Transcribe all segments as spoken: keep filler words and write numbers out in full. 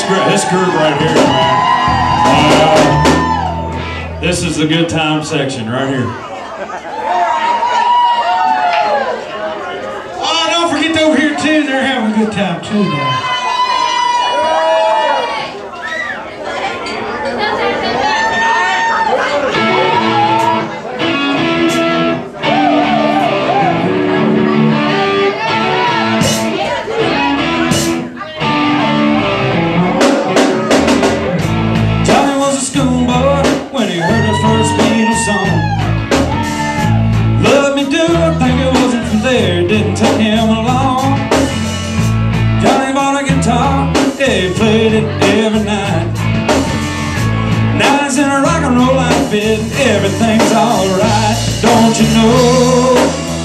group, this group right here, man. Uh, this is the good time section right here. Oh, don't forget over here too. They're having a good time too now. Didn't take him along. Johnny bought a guitar, yeah, he played it every night. Now he's in a rock and roll outfit, everything's alright. Don't you know?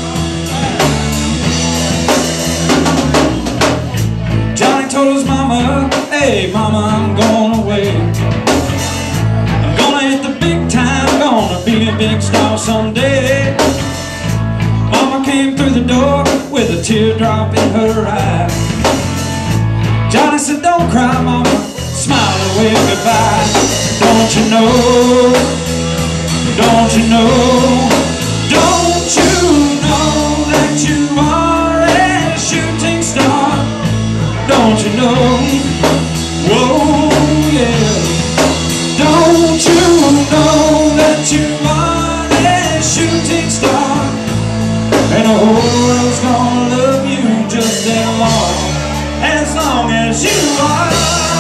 Johnny told his mama, hey mama, I'm going away. I'm gonna hit the big time, gonna be a big star someday. Mama came through the door with a teardrop in her eye. Johnny said, don't cry, mama, smile and wave goodbye. Don't you know, don't you know, don't you know that you are a shooting star? Don't you know, whoa, yeah. Don't you know that you are a shooting star? And the whole world's gonna love you just as long, as long as you are.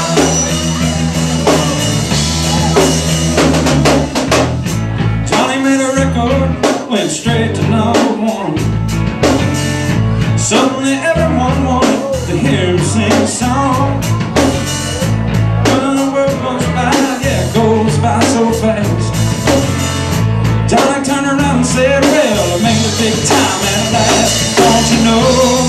Johnny made a record, went straight to number one. Suddenly everyone wanted to hear him sing a song. When the world goes by, yeah, it goes by so fast. Johnny turned around and said, well, I made a big time at last. Don't you know,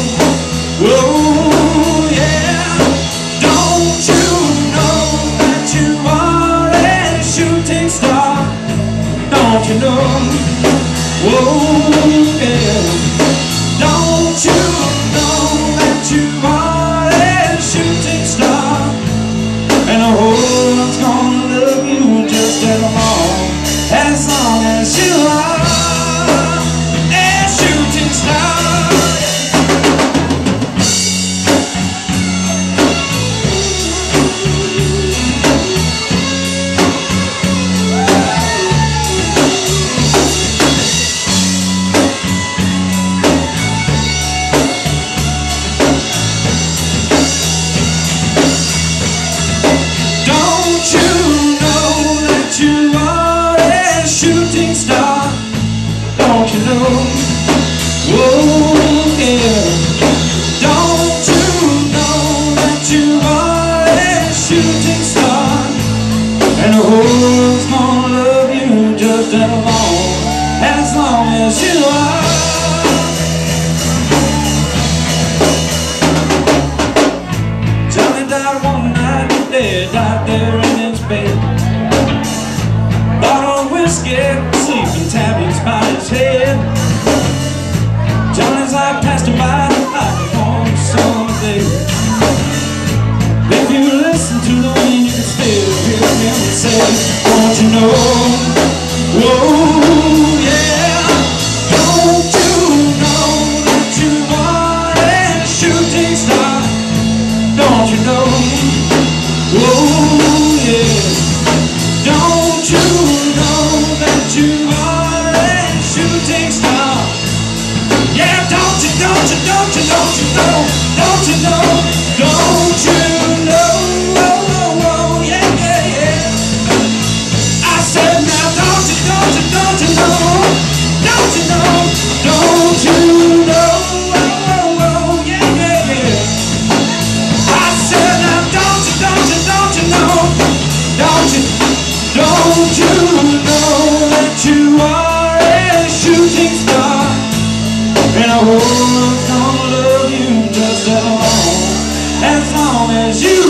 whoa, yeah. Don't you know that you are a shooting star? Don't you know, whoa, yeah. Don't you know that you are a shooting star? And the whole world's gonna love you just as long, as long as you are a shooting star. Don't you know that you are a shooting star? Don't you know? Whoa, yeah. Don't you know that you are a shooting star? And the whole world's gonna love you just as long, as long as you are. Johnny died one night, dead, died there in his bed. Bottle of whiskey, sleeping tablets by his head. Johnny's life passed him by like a warm summer day. If you listen to the wind, you can still hear him say, don't you know, whoa, yeah. Don't you know that you are a shooting star? Don't you know, whoa, yeah. Don't you know that you are a shooting star? Yeah, don't you, don't you, don't you, don't you know, don't you know, don't you know, oh, oh, oh, yeah, yeah, yeah. I said now, don't you, don't you, don't you know, don't you know, don't you know, oh, oh, oh, yeah, yeah, yeah. I said now, don't you, don't you, don't you know, don't you, don't you know that you are a shooting star? And the whole world's gonna love you just as long, as long as you